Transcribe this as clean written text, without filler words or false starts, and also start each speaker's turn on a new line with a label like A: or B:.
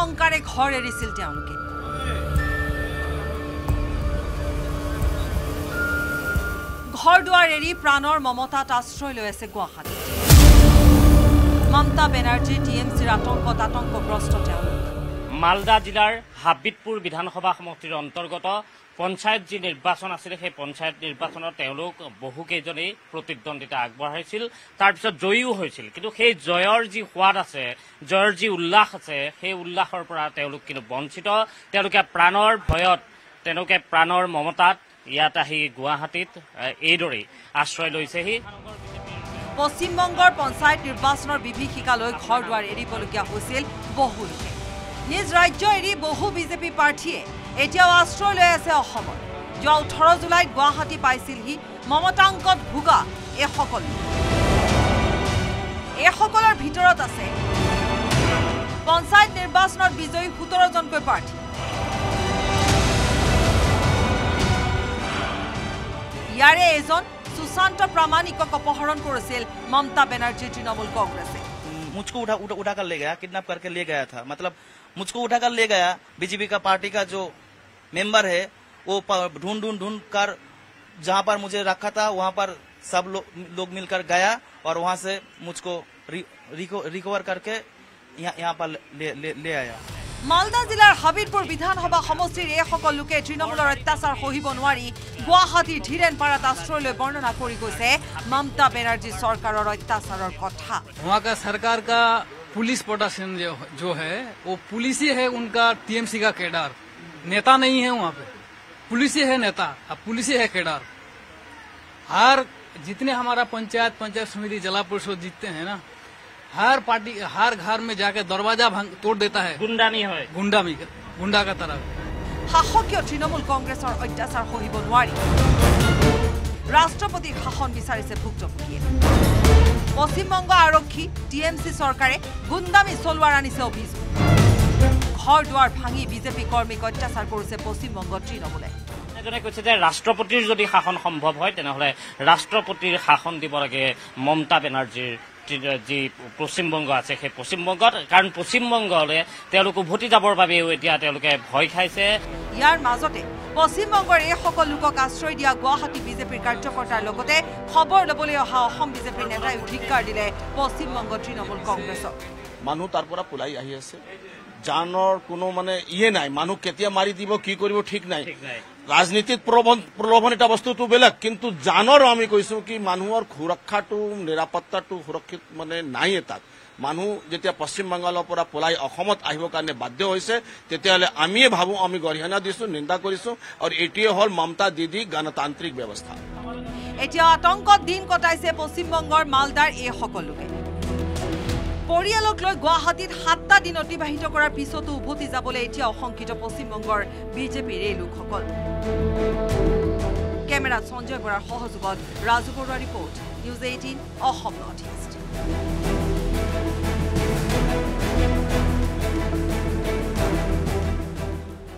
A: আশংকাৰে ঘৰ এৰিছিল তেওঁলোকে ঘৰ দুৱাৰ এৰি প্ৰাণৰ মমতাত আশ্ৰয় লৈ আছে গুৱাহাটীত মমতা বেনাৰ্জী টিএমচিৰ আতংকগ্ৰস্ত তেওঁলোক
B: মালদা জিলাৰ হাবিবপুৰ বিধানসভা সমষ্টিৰ অন্তৰ্গত পঞ্চায়ত যি নিৰ্বাচন আছিল সেই পঞ্চায়ত নিৰ্বাচনত তেওঁলোক বহুকেইজনেই প্ৰতিদ্বন্দ্বিতা আগবঢ়াইছিল তাৰপিছত জয়ীও হৈছিল কিন্তু সেই জয়ৰ যি সোৱাদ আছে জয়ৰ যি উল্লাস আছে সেই উল্লাসৰ পৰা তেওঁলোক কিন্তু বঞ্চিত তেওঁলোকে প্ৰাণৰ ভয়ত তেওঁলোকে প্ৰাণৰ মমতাত ইয়াত আহি গুৱাহাটীত এইদৰেই আশ্ৰয় লৈছেহি
A: পশ্চিমবংগৰ পঞ্চায়ত নিৰ্বাচনৰ বিভীষিকালৈ ঘৰ দুৱাৰ এৰিবলগীয়া হৈছিল বহু লোকে নিজ ৰাজ্য এৰি বহু বিজেপি প্ৰাৰ্থীয়ে এতিয়াও আশ্ৰয় লৈ আছে অসমত যোৱা 18 জুলাইত গুৱাহাটী পাইছিলহি মমতাংকত ভোগা এইসকলৰ ভিতৰত আছে পঞ্চায়ত নিৰ্বাচনত বিজয়ী 17 জনকৈ প্ৰাৰ্থী ইয়াৰে এজন सुशांत प्रामाणिक अपहरण करेছিল ममता बनर्जी तृणमूल कांग्रेस
C: मुझको उठा कर ले गया किडनैप करके ले गया था मतलब मुझको उठा कर ले गया बीजेपी का पार्टी का जो मेंबर है वो ढूंढ कर जहां पर मुझे रखा था वहां पर सब लोग मिलकर गया और वहां से मुझको रिकवर करके यहाँ पर ले आया
A: मालदा जिलार हाबिबपुर विधानसभा समष्टिर एসকল লোকে তৃণমূলৰ অত্যাচাৰ সহিব নোৱাৰি গুৱাহাটীৰ ধীৰেনপাৰাত আশ্ৰয় লৈ বৰ্ণনা কৰি গৈছে মমতা বেনাৰ্জী চৰকাৰৰ অত্যাচাৰৰ কথা
D: वहाँ का सरकार का पुलिस प्रोटेक्शन जो है वो पुलिस ही है उनका टीएमसी का कैडर नेता नहीं है वहाँ पे पुलिस ही है नेता अब पुलिस ही है कैडर हर जितने हमारा पंचायत समिति जिला परिषद जीतते हैं ना हर पार्टी हर घर में जाके दरवाजा तोड़ देता है
B: गुंडा नहीं है
D: गुंडा का तरह
A: শাসকীয় তৃণমূল কংগ্ৰেছৰ অত্যাচাৰ সহিব নোৱাৰি ৰাষ্ট্ৰপতিৰ শাসন বিচাৰিছে ভুক্তভোগীয়ে পশ্চিমবংগ আৰক্ষী টিএমচি চৰকাৰে গুণ্ডামি চলোৱাৰ আনিছে অভিযোগ ঘৰ দুৱাৰ ভাঙি বিজেপি কৰ্মীক অত্যাচাৰ কৰিছে পশ্চিমবংগ তৃণমূলে
B: এজনে কৈছে যে ৰাষ্ট্ৰপতিৰ যদি শাসন সম্ভৱ হয় তেনেহলে ৰাষ্ট্ৰপতিৰ শাসন দিব লাগে মমতা বেনাৰ্জীৰ যি পশ্চিমবংগ আছে সেই পশ্চিমবংগত কাৰণ পশ্চিমবংগলৈ তেওঁলোক উভতি যাবৰ বাবেও এতিয়া তেওঁলোকে ভয় খাইছে
A: ইয়াৰ মাজতে পশ্চিমবংগৰ এইসকল লোকক আশ্ৰয় দিয়া গুৱাহাটী বিজেপিৰ কাৰ্যকৰ্তাৰ লগতে খবৰ ল'বলৈ অহা অসম বিজেপিৰ নেতাই অধিকাৰ দিলে পশ্চিমবংগ তৃণমূল কংগ্ৰেছক
E: মানুহ তাৰ পৰা পলাই আহি আছে জানৰ কোনো মানে ইয়ে নাই মানুহ কেতিয়া মাৰি দিব কি কৰিব ঠিক নাই ৰাজনীতিত প্ৰলোভন এটা বস্তুটো বেলেগ কিন্তু জানৰ আমি কৈছো কি মানুহৰ সুৰক্ষাটো নিৰাপত্তাটো সুৰক্ষিত মানে নাই তাত মানুহ যেতিয়া পশ্চিম বাংগালৰ পৰা পলাই অসমত আহিবৰ কাৰণে বাধ্য হৈছে তেতিয়াহ'লে আমিয়ে ভাবো আমি গৰিহণা দিছো নিন্দা কৰিছো আৰু এটিয়ে হল মমতা দিদি গণতান্ত্ৰিক ব্যৱস্থা
A: এতিয়া আতংকত দিন কটাইছে পশ্চিমবংগৰ মালদাৰ এইসকল লোকে পৰিয়ালক লৈ গুৱাহাটীত 7টা দিন অতিবাহিত কৰাৰ পিছতো উভতি যাবলৈ এতিয়া অসংকিত পশ্চিমবংগৰ বিজেপিৰ এই লোকসকল কেমেৰা সঞ্জয় বৰাৰ সহযোগত Raju Baruah report news 18 Assam north east